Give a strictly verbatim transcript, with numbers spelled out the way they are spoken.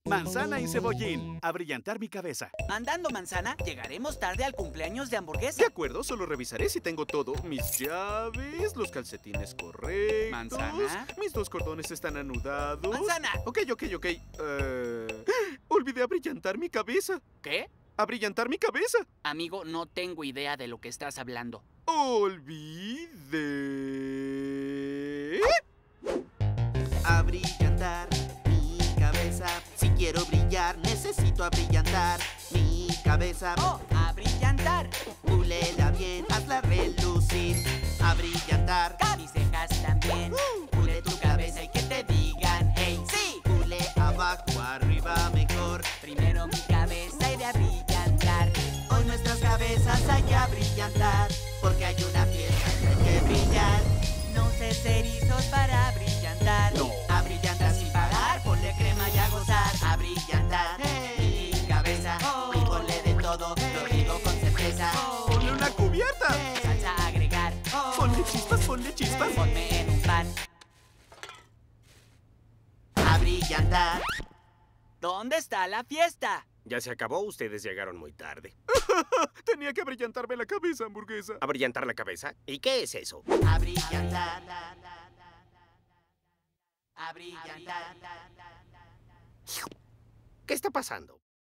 Manzana y cebollín. Abrillantar mi cabeza. Andando, manzana, llegaremos tarde al cumpleaños de hamburguesa. De acuerdo, solo revisaré si tengo todo. Mis llaves, los calcetines correctos. ¿Manzana? Mis dos cordones están anudados. ¡Manzana! Ok, ok, ok. Eh, olvidé abrillantar mi cabeza. ¿Qué? Abrillantar mi cabeza. Amigo, no tengo idea de lo que estás hablando. Olvidé. Abrillantar mi cabeza. Si quiero brillar, necesito abrillantar mi cabeza. ¡Oh! ¡Abrillantar! Púlela bien, hazla relucir. Abrillantar. Mis cejas también. Pule tu cabeza y que te digan, hey, ¡Sí! pule abajo, arriba mejor. Primero mi cabeza y de abrillantar. Hoy nuestras cabezas hay que abrillantar, porque hay una fiesta y hay que brillar. No uses erizos para abrillantar. No. Abrillantar sin parar, ponle crema y a gozar. Abrillantar Hey. mi cabeza Oh. y ponle de todo, lo digo con certeza. Oh. Ponle una cubierta. Salsa a agregar. Oh. Ponle chispas, ponle chispas. Ponme en un pan. Abrillantar. ¿Dónde está la fiesta? Ya se acabó, ustedes llegaron muy tarde. Tenía que abrillantarme la cabeza, hamburguesa. ¿Abrillantar la cabeza? ¿Y qué es eso? Abrillantar. Abrillantar. ¿Qué está pasando?